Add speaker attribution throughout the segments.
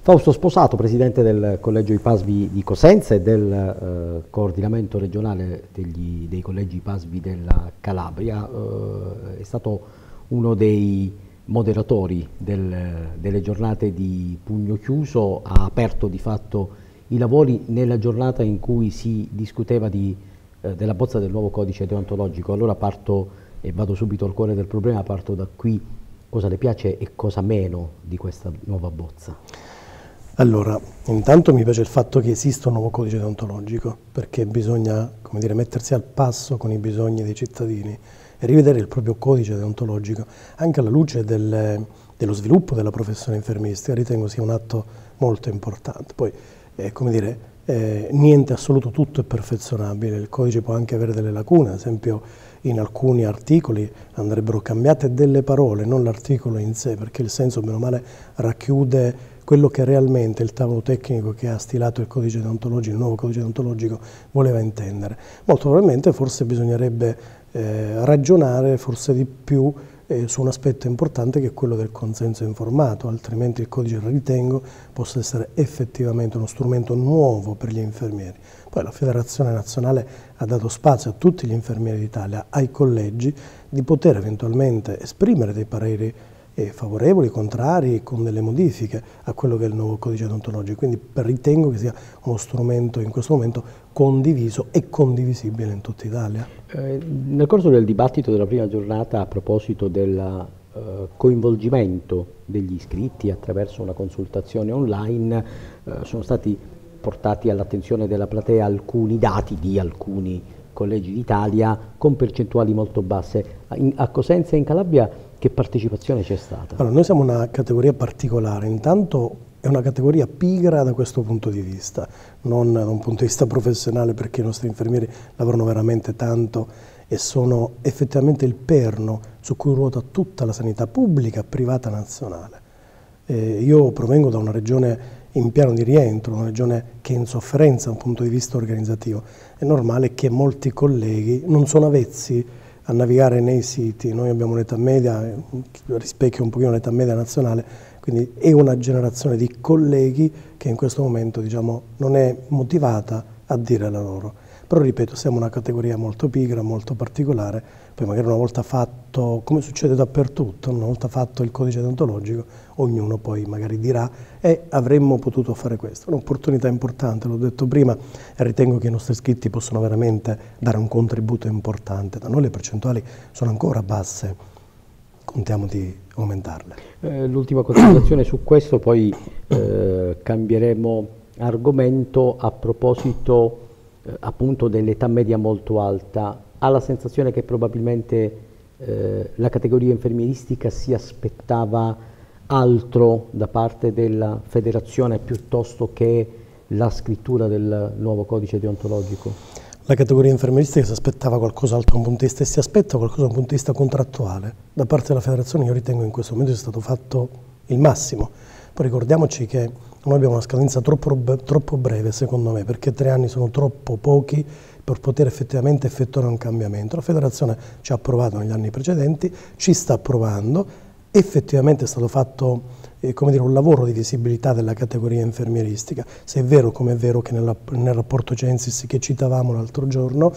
Speaker 1: Fausto Sposato, presidente del Collegio IPASVI di Cosenza e del coordinamento regionale dei collegi IPASVI della Calabria, è stato uno dei moderatori delle giornate di Pugno Chiuso, ha aperto di fatto i lavori nella giornata in cui si discuteva della bozza del nuovo codice deontologico. Allora parto e vado subito al cuore del problema, parto da qui: cosa le piace e cosa meno di questa nuova bozza?
Speaker 2: Allora, intanto mi piace il fatto che esista un nuovo codice deontologico, perché bisogna, come dire, mettersi al passo con i bisogni dei cittadini e rivedere il proprio codice deontologico, anche alla luce dello sviluppo della professione infermieristica. Ritengo sia un atto molto importante. Poi, come dire, niente assoluto, tutto è perfezionabile, il codice può anche avere delle lacune, ad esempio in alcuni articoli andrebbero cambiate delle parole, non l'articolo in sé, perché il senso, bene o male, racchiude quello che realmente il tavolo tecnico che ha stilato il codice deontologico, il nuovo codice deontologico, voleva intendere. Molto probabilmente forse bisognerebbe ragionare forse di più su un aspetto importante, che è quello del consenso informato, altrimenti il codice, ritengo, possa essere effettivamente uno strumento nuovo per gli infermieri. Poi la Federazione Nazionale ha dato spazio a tutti gli infermieri d'Italia, ai collegi, di poter eventualmente esprimere dei pareri favorevoli, contrari, con delle modifiche a quello che è il nuovo codice deontologico. Quindi ritengo che sia uno strumento in questo momento condiviso e condivisibile in tutta Italia.
Speaker 1: Nel corso del dibattito della prima giornata, a proposito del coinvolgimento degli iscritti attraverso una consultazione online, sono stati portati all'attenzione della platea alcuni dati di alcuni collegi d'Italia con percentuali molto basse. A Cosenza e in Calabria che partecipazione c'è stata?
Speaker 2: Allora, noi siamo una categoria particolare, intanto è una categoria pigra da questo punto di vista, non da un punto di vista professionale, perché i nostri infermieri lavorano veramente tanto e sono effettivamente il perno su cui ruota tutta la sanità pubblica, privata, nazionale. Io provengo da una regione in piano di rientro, una regione che è in sofferenza da un punto di vista organizzativo. È normale che molti colleghi non sono avvezzi a navigare nei siti. Noi abbiamo un'età media, rispecchia un pochino l'età media nazionale, quindi è una generazione di colleghi che in questo momento, diciamo, non è motivata a dire la loro. Però ripeto, siamo una categoria molto pigra, molto particolare, poi magari una volta fatto, come succede dappertutto, una volta fatto il codice deontologico, ognuno poi magari dirà avremmo potuto fare questo. È un'opportunità importante, l'ho detto prima, e ritengo che i nostri iscritti possano veramente dare un contributo importante. Da noi le percentuali sono ancora basse, contiamo di aumentarle.
Speaker 1: L'ultima considerazione su questo, poi cambieremo argomento a proposito appunto dell'età media molto alta. Ha la sensazione che probabilmente la categoria infermieristica si aspettava altro da parte della federazione piuttosto che la scrittura del nuovo codice deontologico?
Speaker 2: La categoria infermieristica si aspettava qualcos'altro da un punto di vista, e si aspetta qualcosa da un punto di vista contrattuale. Da parte della federazione io ritengo in questo momento sia stato fatto il massimo. Poi ricordiamoci che noi abbiamo una scadenza troppo breve, secondo me, perché 3 anni sono troppo pochi per poter effettivamente effettuare un cambiamento. La federazione ci ha approvato negli anni precedenti, ci sta approvando, effettivamente è stato fatto come dire, un lavoro di visibilità della categoria infermieristica, se è vero come è vero che nel rapporto Censis che citavamo l'altro giorno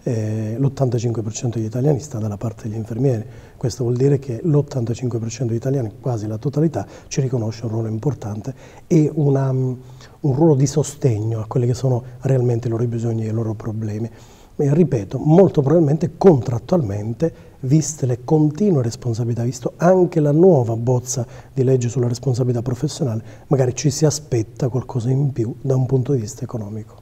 Speaker 2: l'85% degli italiani sta dalla parte degli infermieri. Questo vuol dire che l'85% degli italiani, quasi la totalità, ci riconosce un ruolo importante e un ruolo di sostegno a quelli che sono realmente i loro bisogni e i loro problemi. E ripeto, molto probabilmente contrattualmente, viste le continue responsabilità, visto anche la nuova bozza di legge sulla responsabilità professionale, magari ci si aspetta qualcosa in più da un punto di vista economico.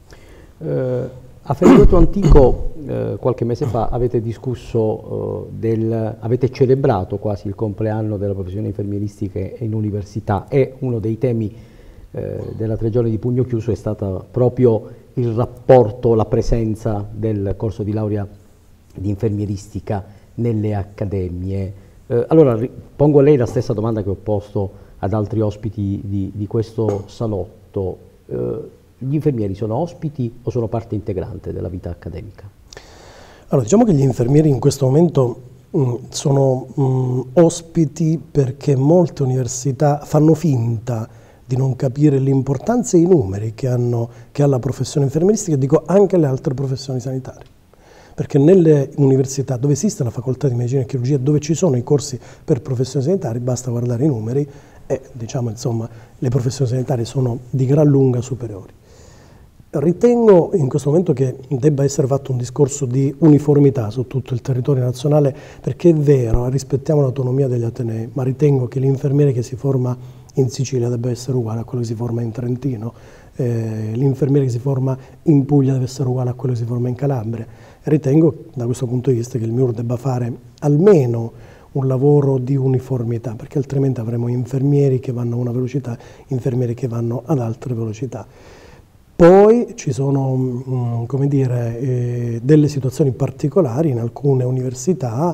Speaker 1: A Fenegoto Antico qualche mese fa avete discusso, avete celebrato quasi il compleanno della professione infermieristica in università, e uno dei temi della 3 giorni di Pugno Chiuso è stato proprio il rapporto, la presenza del corso di laurea di infermieristica nelle accademie. Allora pongo a lei la stessa domanda che ho posto ad altri ospiti di questo salotto. Gli infermieri sono ospiti o sono parte integrante della vita accademica?
Speaker 2: Allora, diciamo che gli infermieri in questo momento sono ospiti perché molte università fanno finta di non capire l'importanza e i numeri che ha la professione infermieristica, e dico anche le altre professioni sanitarie. Perché nelle università dove esiste la facoltà di medicina e chirurgia, dove ci sono i corsi per professioni sanitarie, basta guardare i numeri e diciamo insomma le professioni sanitarie sono di gran lunga superiori. Ritengo in questo momento che debba essere fatto un discorso di uniformità su tutto il territorio nazionale, perché è vero, rispettiamo l'autonomia degli atenei, ma ritengo che l'infermiere che si forma in Sicilia debba essere uguale a quello che si forma in Trentino, l'infermiere che si forma in Puglia deve essere uguale a quello che si forma in Calabria. Ritengo da questo punto di vista che il MIUR debba fare almeno un lavoro di uniformità, perché altrimenti avremo infermieri che vanno a una velocità, infermieri che vanno ad altre velocità. Poi ci sono, come dire, delle situazioni particolari in alcune università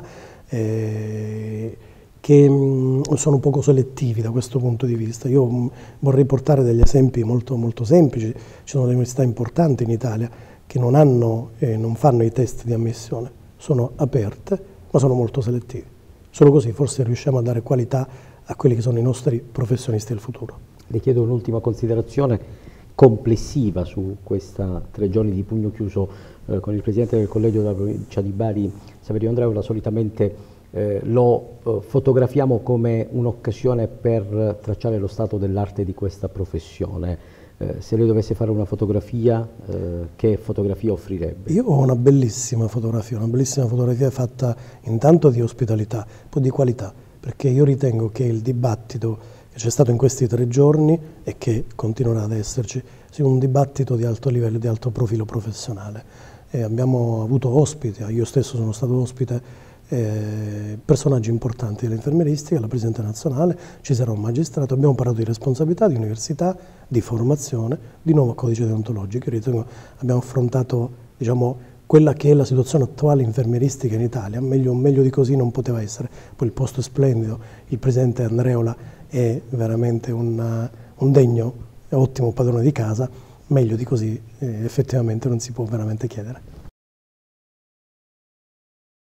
Speaker 2: che sono poco selettivi da questo punto di vista. Io vorrei portare degli esempi molto, molto semplici. Ci sono delle università importanti in Italia che non fanno i test di ammissione, sono aperte ma sono molto selettivi. Solo così forse riusciamo a dare qualità a quelli che sono i nostri professionisti del futuro.
Speaker 1: Le chiedo un'ultima considerazione complessiva su questa 3 giorni di pugno chiuso con il Presidente del Collegio della provincia di Bari, Saverio Andreola. Solitamente lo fotografiamo come un'occasione per tracciare lo stato dell'arte di questa professione. Se lei dovesse fare una fotografia, che fotografia offrirebbe?
Speaker 2: Io ho una bellissima fotografia fatta intanto di ospitalità, poi di qualità, perché io ritengo che il dibattito che c'è stato in questi 3 giorni e che continuerà ad esserci sia un dibattito di alto livello, di alto profilo professionale. Abbiamo avuto ospiti, io stesso sono stato ospite, personaggi importanti dell'infermieristica, la Presidente nazionale, ci sarà un magistrato, abbiamo parlato di responsabilità, di università, di formazione, di nuovo codice deontologico. Io ritengo abbiamo affrontato, diciamo, quella che è la situazione attuale infermieristica in Italia, meglio di così non poteva essere. Poi il posto è splendido, il Presidente Andreola è veramente un degno e ottimo padrone di casa, meglio di così effettivamente non si può veramente chiedere.